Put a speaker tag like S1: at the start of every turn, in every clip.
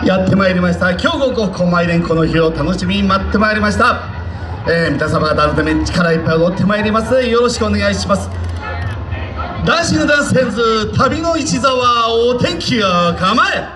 S1: やってまいりました。兵庫国狛江連この日を楽しみに待ってまいりました。皆様方改め力いっぱい踊ってまいります。よろしくお願いします。ダンシングダンスセンズ旅の一座はお天気を構え。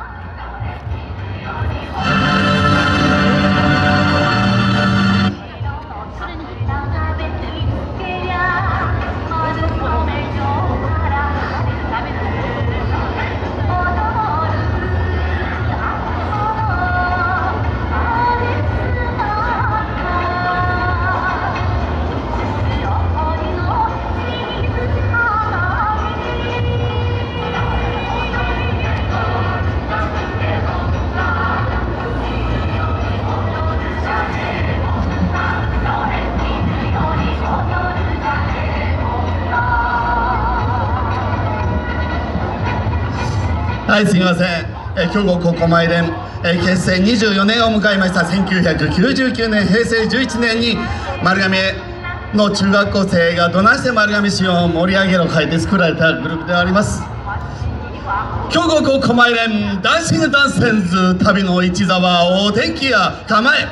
S1: はい、すみません。兵庫国狛江連結成24年を迎えました。1999年平成11年に丸亀の中学校生がどないして丸亀市を盛り上げろ書いて作られたグループであります。兵庫国狛江連ダンシングダンスセンズ旅の一座はお天気や構え。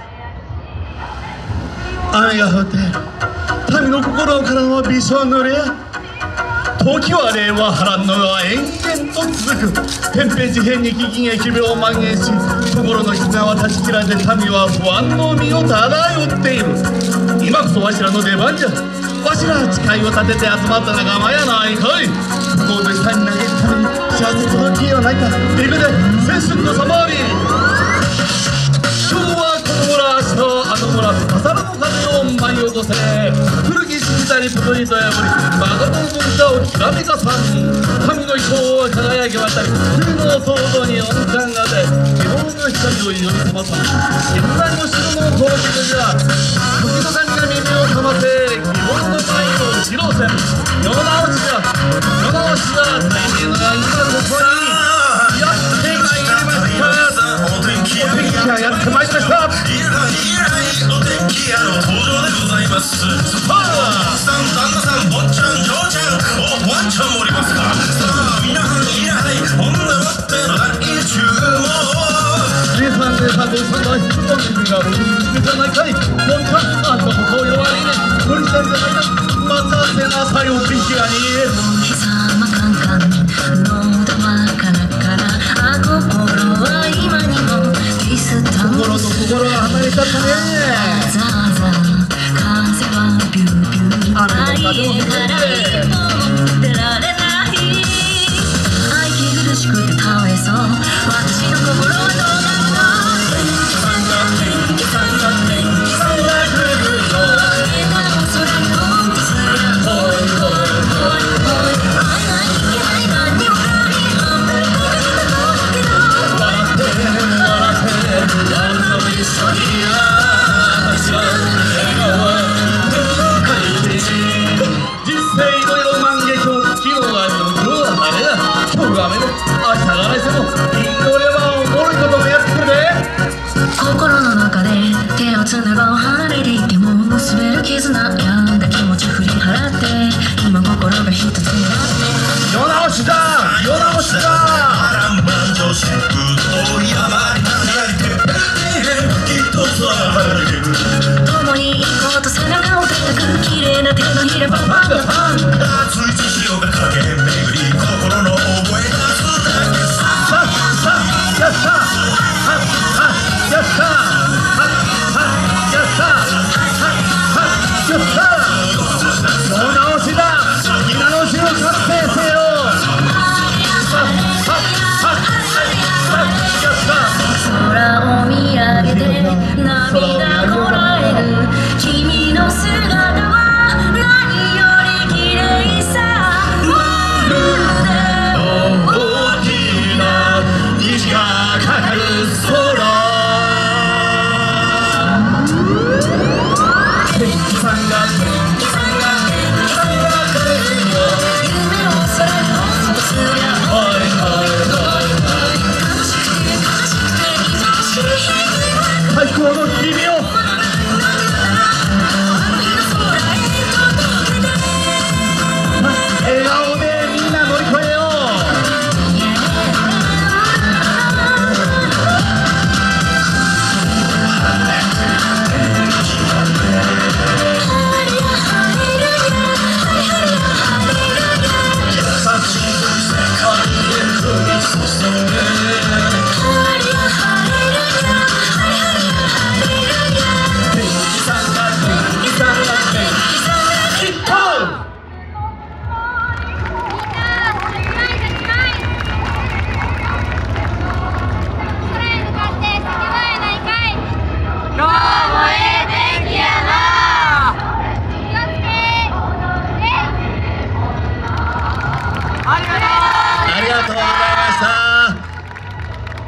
S1: 雨が降って民の心からの美少濡れ時は令和波乱のは延々と続く。天平地変に飢饉疫病を蔓延し、心の絆は断ち切られて民は不安の身を漂っている。今こそわしらの出番じゃ。わしら誓いを立てて集まった仲間やないかい。不幸と悲惨に嘆くために幸せ届きよないか。行くで青春のサマーリー。今日はこの村、明日はあの村、笠原の風を舞い起こせ。古きしきたりプトリと破り誠の文化をきらめかさん。神の意向は輝き渡り冬の騒動に温感が出希望の光を祈り澄まさん。いくらにも城の攻撃じゃ時の神が耳をかませ希望の舞を披露せん。世直しが大名のが今ここにやってまいりました。お天気がやってまいりました。お天気屋の登場でございます。旦那さん、坊ちゃん、嬢ちゃん、ワンちゃんもおりますか。さあ、皆さんいらない女待っての大注目。姉さん、本日がおじゃないかい。坊ちゃん、あんたも顔色悪いね。無理したんじゃないか。待たせなさい、お天気屋に。膝まカンカン、喉はカラカラ。あ、心は今にもディスタンス。心と心が離れちゃったね。ザーザー、風はビュービュー。愛から一歩出られない。愛気苦しくて倒れそう。私の心はどうなるの。天気さんが来るの。笑顔空の水がほいほいほいほい。会えないいけない何にもない半分これだと思うけど。笑って笑って誰とも一緒に私は笑顔は人生いろいろ万華鏡。昨日は雨でも今日は晴れだ。今日が雨で明日が晴れてもインドレバーおもろいこともやってくるで。心の中で手をつなが離れていても結べる絆病んだ気持ち振り払って今心が一つになって世直しだ世直しだ。波乱万丈しぶとい山に流れてきっと空が晴れてくる。共に行こうと背中を叩く綺麗な手のひらパンパンパン。熱い血潮が駆け巡り心の覚え出すだけさ。やったやったやったやったやった世直しだ。皆の死を達成せよ。空を見上げて涙こらえる君の姿は何より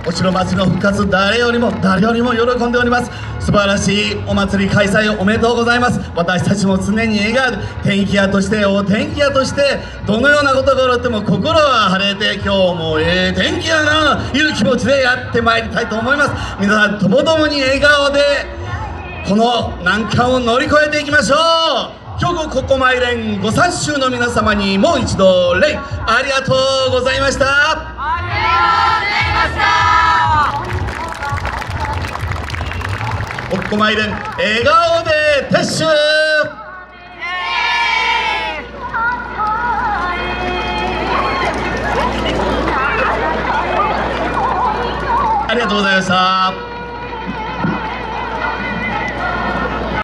S1: お城祭りの復活、誰よりも喜んでおります。素晴らしいお祭り開催おめでとうございます。私たちも常に笑顔で、天気屋としてお天気屋として、どのようなことがあっても心は晴れて、今日も天気やないう気持ちでやってまいりたいと思います。皆さんともどもに笑顔でこの難関を乗り越えていきましょう。兵庫国交前連ご参集の皆様にもう一度礼ありがとうございました。
S2: ありがとうございました。
S1: 国交前連笑顔で撤収。ありがとうございました。